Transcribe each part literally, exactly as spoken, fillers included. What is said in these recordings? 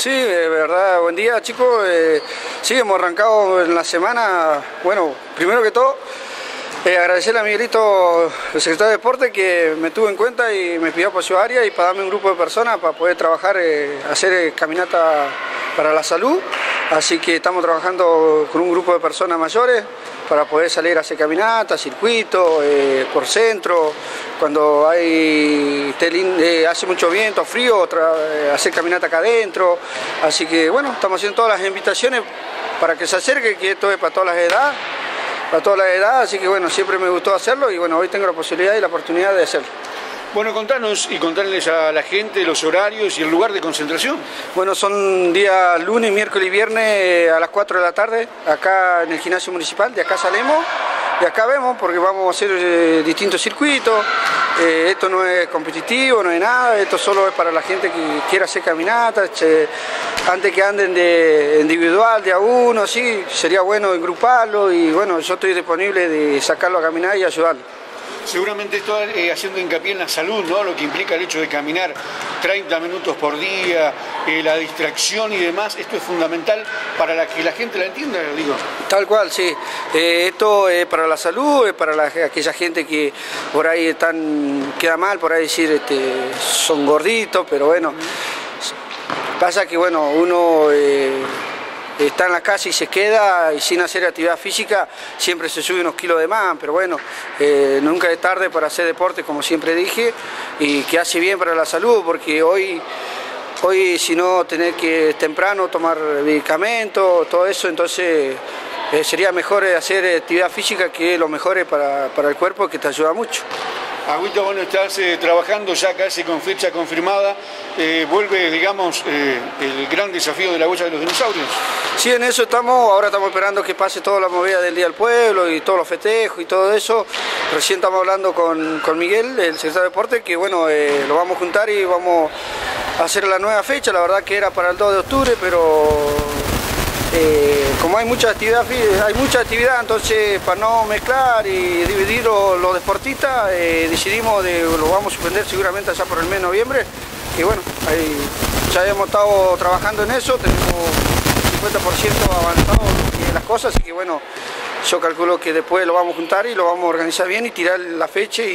Sí, de verdad, buen día chicos. Eh, sí, hemos arrancado en la semana. Bueno, primero que todo, eh, agradecerle a Miguelito, el secretario de Deporte, que me tuvo en cuenta y me pidió apoyo a área y para darme un grupo de personas para poder trabajar, eh, hacer eh, caminata para la salud. Así que estamos trabajando con un grupo de personas mayores para poder salir a hacer caminata, circuito, eh, por centro, cuando hay eh, hace mucho viento, frío, otra, eh, hacer caminata acá adentro. Así que bueno, estamos haciendo todas las invitaciones para que se acerque, que esto es para todas las edades, para todas las edades, así que bueno, siempre me gustó hacerlo y bueno, hoy tengo la posibilidad y la oportunidad de hacerlo. Bueno, contanos y contarles a la gente los horarios y el lugar de concentración. Bueno, son días lunes, miércoles y viernes a las cuatro de la tarde, acá en el gimnasio municipal, de acá salimos, de acá vemos, porque vamos a hacer eh, distintos circuitos. Eh, esto no es competitivo, no es nada, esto solo es para la gente que quiera hacer caminatas, che, antes que anden de individual, de a uno, sí, sería bueno engruparlo y bueno, yo estoy disponible de sacarlo a caminar y ayudarlo. Seguramente esto eh, haciendo hincapié en la salud, ¿no? Lo que implica el hecho de caminar treinta minutos por día, eh, la distracción y demás, esto es fundamental para la que la gente la entienda, digo. Tal cual, sí. Eh, esto es para la salud, es para la, aquella gente que por ahí están, queda mal, por ahí decir, este, son gorditos, pero bueno, pasa que bueno, uno... Eh, está en la casa y se queda y sin hacer actividad física siempre se sube unos kilos de más, pero bueno, eh, nunca es tarde para hacer deporte, como siempre dije, y que hace bien para la salud, porque hoy, hoy si no tener que temprano tomar medicamentos, todo eso, entonces eh, sería mejor hacer actividad física, que es lo mejor para, para el cuerpo, que te ayuda mucho. Agüita, bueno, estás eh, trabajando ya casi con fecha confirmada, eh, vuelve, digamos, eh, el gran desafío de la huella de los dinosaurios. Sí, en eso estamos, ahora estamos esperando que pase toda la movida del Día del Pueblo y todos los festejos y todo eso. Recién estamos hablando con, con Miguel, el secretario de Deporte, que bueno, eh, lo vamos a juntar y vamos a hacer la nueva fecha, la verdad que era para el dos de octubre, pero... Eh, como hay mucha actividad, hay mucha actividad, entonces para no mezclar y dividir los, los deportistas, eh, decidimos de lo vamos a suspender seguramente allá por el mes de noviembre. Y bueno, ahí ya hemos estado trabajando en eso, tenemos cincuenta por ciento avanzado en las cosas, así que bueno, yo calculo que después lo vamos a juntar y lo vamos a organizar bien y tirar la fecha y,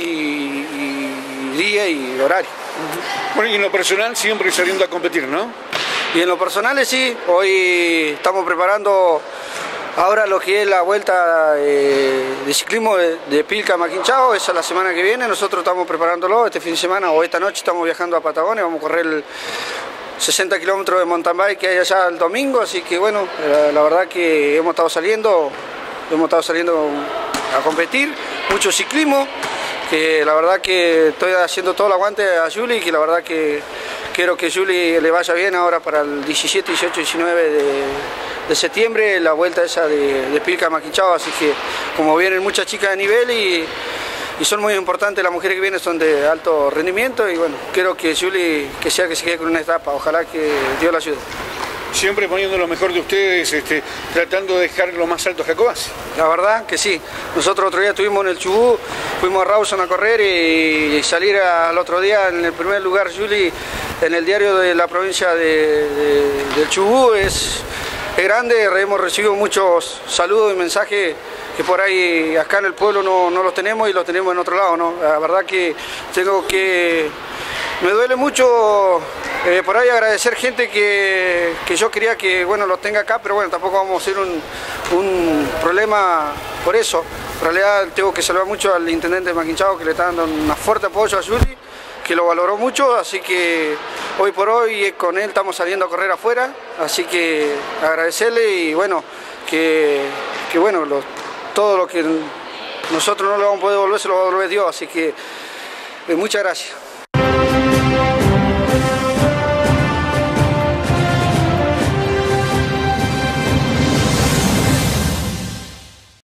y, y día y horario. Bueno, y en lo personal siempre saliendo a competir, ¿no? Y en lo personal sí, hoy estamos preparando ahora lo que es la vuelta eh, de ciclismo de, de Pilca a Maquinchao, esa es la semana que viene, nosotros estamos preparándolo este fin de semana o esta noche estamos viajando a Patagonia, vamos a correr el sesenta kilómetros de mountain bike que hay allá el domingo, así que bueno, la, la verdad que hemos estado saliendo, hemos estado saliendo a competir, mucho ciclismo, que la verdad que estoy haciendo todo el aguante a Juli, que la verdad que quiero que Juli le vaya bien ahora para el diecisiete, dieciocho, diecinueve de, de septiembre, la vuelta esa de, de Pilca a Maquinchao, así que como vienen muchas chicas de nivel y, y son muy importantes, las mujeres que vienen son de alto rendimiento y bueno, quiero que Juli, que sea que se quede con una etapa, ojalá que Dios la ayude. Siempre poniendo lo mejor de ustedes, este, tratando de dejar lo más alto a Jacobacci. La verdad que sí. Nosotros otro día estuvimos en el Chubut, fuimos a Rawson a correr y, y salir al otro día en el primer lugar, Juli, en el diario de la provincia de, de, del Chubut, es, es grande, hemos recibido muchos saludos y mensajes que por ahí acá en el pueblo no, no los tenemos y los tenemos en otro lado, ¿no? La verdad que tengo que... Me duele mucho eh, por ahí agradecer gente que, que yo quería que bueno los tenga acá, pero bueno, tampoco vamos a hacer un, un problema por eso. En realidad tengo que saludar mucho al intendente de Maquinchao, que le está dando un fuerte apoyo a Juli, que lo valoró mucho, así que hoy por hoy con él estamos saliendo a correr afuera, así que agradecerle y bueno, que, que bueno, lo, todo lo que nosotros no le vamos a poder devolver se lo va a devolver Dios, así que eh, muchas gracias.